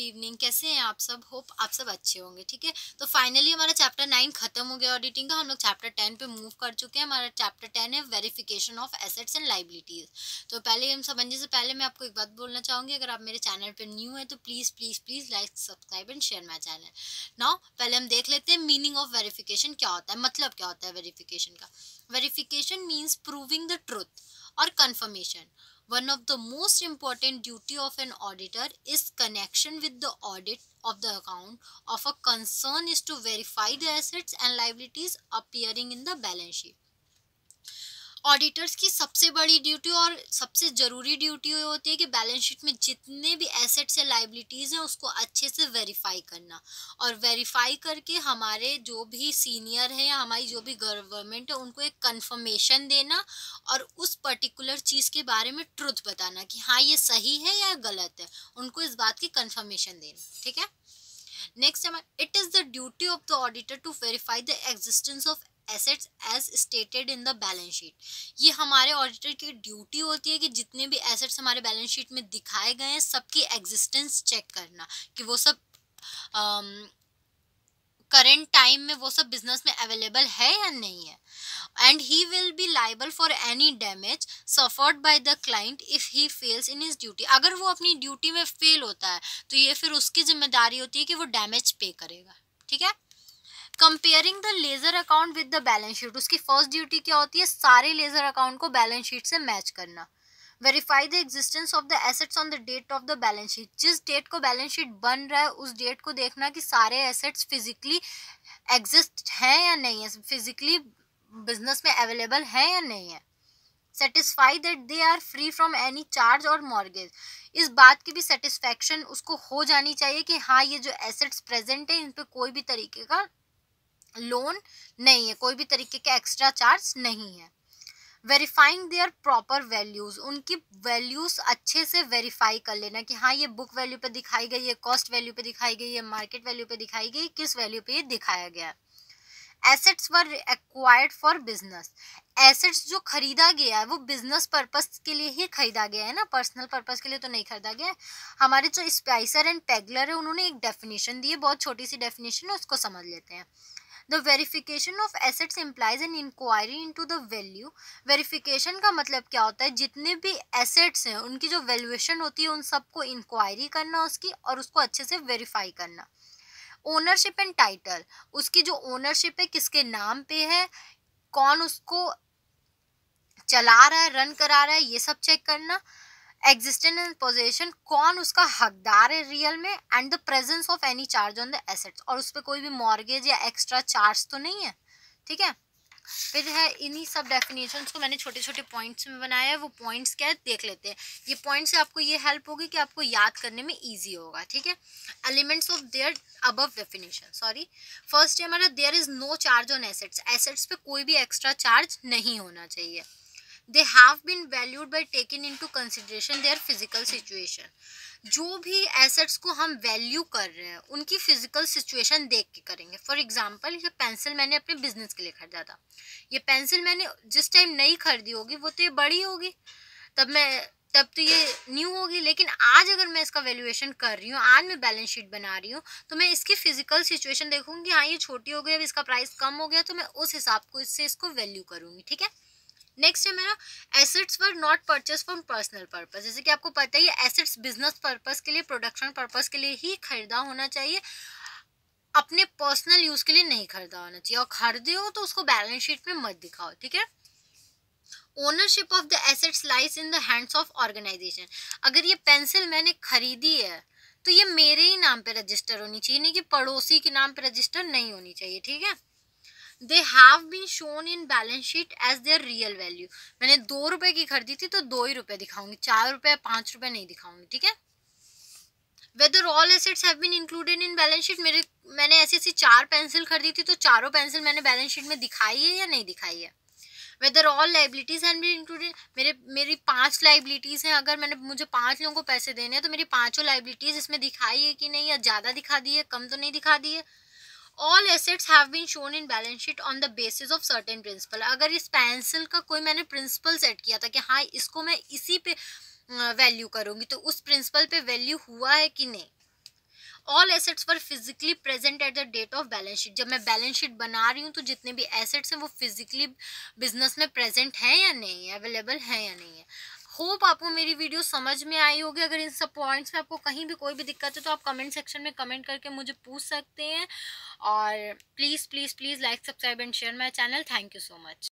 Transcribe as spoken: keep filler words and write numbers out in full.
Evening, कैसे हैं आप सब? होप आप सब अच्छे होंगे। ठीक है, तो फाइनली हमारा चैप्टर नाइन खत्म हो गया ऑडिटिंग का। हम लोग चैप्टर टेन पे मूव कर चुके हैं। हमारा चैप्टर टेन है verification of assets and liabilities. तो पहले हम समझने से पहले मैं आपको एक बात बोलना चाहूंगी, अगर आप मेरे चैनल पे न्यू है तो please please please like subscribe and share my channel. Now पहले हम देख लेते हैं मीनिंग ऑफ वेरिफिकेशन क्या होता है, मतलब क्या होता है वेरिफिकेशन का। Verification means proving the truth और confirmation. One of the most important duty of an auditor is connection with the audit of the account of a concern is to verify the assets and liabilities appearing in the balance sheet. Auditors की सबसे बड़ी duty और सबसे ज़रूरी duty होती है कि balance sheet में जितने भी एसेट्स या लाइबिलिटीज़ हैं उसको अच्छे से वेरीफाई करना, और वेरीफाई करके हमारे जो भी सीनियर है या हमारी जो भी गवर्नमेंट है उनको एक कंफर्मेशन देना और उस पर्टिकुलर चीज़ के बारे में ट्रुथ बताना कि हाँ ये सही है या गलत है, उनको इस बात की कंफर्मेशन देना। ठीक है, नेक्स्ट है it is the duty of the auditor to verify the existence of assets as stated in the balance sheet. ये हमारे ऑडिटर की ड्यूटी होती है कि जितने भी एसेट्स हमारे बैलेंस शीट में दिखाए गए हैं सबकी एग्जिस्टेंस चेक करना कि वो सब करेंट um, टाइम में वो सब बिजनेस में अवेलेबल है या नहीं है। And he will be liable for any damage suffered by the client if he fails in his duty. अगर वो अपनी ड्यूटी में फेल होता है तो ये फिर उसकी जिम्मेदारी होती है कि वो डैमेज पे करेगा। ठीक है, comparing the ledger account with the balance sheet. उसकी फर्स्ट ड्यूटी क्या होती है? सारे लेजर अकाउंट को बैलेंस शीट से मैच करना। Verify the existence of the assets on the date of the balance sheet. जिस डेट को बैलेंस शीट बन रहा है उस डेट को देखना कि सारे एसेट्स फिजिकली एग्जिस्ट हैं या नहीं है, फिजिकली बिजनेस में अवेलेबल है या नहीं है। Satisfy that they are free from any charge और मॉर्गेज। इस बात की भी सेटिस्फैक्शन उसको हो जानी चाहिए कि हाँ ये जो एसेट्स प्रेजेंट है इन पे कोई भी तरीके का लोन नहीं है, कोई भी तरीके का एक्स्ट्रा चार्ज नहीं है। Verifying their proper values. उनकी वैल्यूज अच्छे से वेरीफाई कर लेना कि हाँ ये बुक वैल्यू पे दिखाई गई है, कॉस्ट वैल्यू पे दिखाई गई है, मार्केट वैल्यू पे दिखाई गई, किस वैल्यू पे ये दिखाया गया। Assets were acquired for business. Assets जो खरीदा गया है वो बिजनेस पर्पस के लिए ही खरीदा गया है ना, पर्सनल पर्पस के लिए तो नहीं खरीदा गया है। हमारे जो स्पाइसर एंड पेगलर है उन्होंने एक डेफिनेशन दी है, बहुत छोटी सी डेफिनेशन है, उसको समझ लेते हैं। The verification of assets implies an inquiry into the value. Verification का मतलब क्या होता है? जितने भी assets हैं उनकी जो वैल्यूएशन होती है उन सबको इंक्वायरी करना उसकी और उसको अच्छे से वेरीफाई करना। Ownership and title. उसकी जो ओनरशिप है किसके नाम पे है, कौन उसको चला रहा है, रन करा रहा है, ये सब चेक करना। एग्जिस्टेंस एंड पोजेशन, कौन उसका हकदार है रियल में। And the presence of any charge on the assets, और उस पर कोई भी मॉर्गेज या एक्स्ट्रा चार्ज तो नहीं है। ठीक है, फिर है इन्हीं सब डेफिनेशंस को मैंने छोटे छोटे पॉइंट्स में बनाया है, वो पॉइंट्स क्या है देख लेते हैं। ये पॉइंट्स से आपको ये हेल्प होगी कि आपको याद करने में ईजी होगा। ठीक है, elements of their above definition. Sorry, first है हमारा there is no charge on assets. Assets पे कोई भी एक्स्ट्रा चार्ज नहीं होना चाहिए। They have been valued by taking into consideration their physical situation. जो भी एसेट्स को हम वैल्यू कर रहे हैं उनकी फिजिकल सिचुएशन देख के करेंगे। फॉर एग्जांपल ये पेंसिल मैंने अपने बिजनेस के लिए खरीदा था, ये पेंसिल मैंने जिस टाइम नई खरीदी होगी वो तो ये बड़ी होगी, तब मैं तब तो ये न्यू होगी। लेकिन आज अगर मैं इसका वैल्यूएशन कर रही हूँ, आज मैं बैलेंस शीट बना रही हूँ, तो मैं इसकी फिजिकल सिचुएशन देखूंगी, हाँ ये छोटी हो गई, अब इसका प्राइस कम हो गया, तो मैं उस हिसाब को इससे इसको वैल्यू करूँगी। ठीक है, नेक्स्ट है मेरा assets were not purchase for personal purpose. जैसे कि आपको पता ही है एसेट्स बिजनेस पर्पस के लिए, प्रोडक्शन पर्पस के लिए ही खरीदा होना चाहिए, अपने पर्सनल यूज के लिए नहीं खरीदा होना चाहिए, और खरीदे हो तो उसको बैलेंस शीट में मत दिखाओ। ठीक है, ownership of the assets lies in the hands of organization. अगर ये पेंसिल मैंने खरीदी है तो ये मेरे ही नाम पे रजिस्टर होनी चाहिए, नहीं कि पड़ोसी के नाम पे रजिस्टर नहीं होनी चाहिए। ठीक है, They have been shown in balance sheet as their real value. मैंने दो रुपए की खरीदी थी तो दो ही रुपए दिखाऊंगी, चार रुपए पांच रुपए नहीं दिखाऊंगी। ठीक है, Whether all assets have been included in balance sheet. मेरे मैंने ऐसी ऐसी चार पेंसिल खरीदी थी तो चारों पेंसिल मैंने बैलेंस शीट में दिखाई है या नहीं दिखाई है। Whether all liabilities have been included. मेरे मेरी पांच लाइबिलिटीज हैं, अगर मैंने मुझे पांच लोगों को पैसे देने हैं तो मेरी पांचों लाइबिलिटीज इसमें दिखाई है कि नहीं, या ज्यादा दिखा दी है, कम तो नहीं दिखा दी है। All assets have been shown in balance sheet on the basis of certain principle. अगर इस पेंसिल का कोई मैंने प्रिंसिपल सेट किया था कि हाँ इसको मैं इसी पे वैल्यू करूंगी, तो उस प्रिंसिपल पे वैल्यू हुआ है कि नहीं। All assets were physically present at the date of balance sheet. जब मैं बैलेंस शीट बना रही हूँ तो जितने भी एसेट्स हैं वो फिजिकली बिजनेस में प्रेजेंट है या नहीं है, अवेलेबल है या नहीं है। होप आपको मेरी वीडियो समझ में आई होगी। अगर इन सब पॉइंट्स में आपको कहीं भी कोई भी दिक्कत है तो आप कमेंट सेक्शन में कमेंट करके मुझे पूछ सकते हैं। और please please please like subscribe and share my channel. Thank you so much.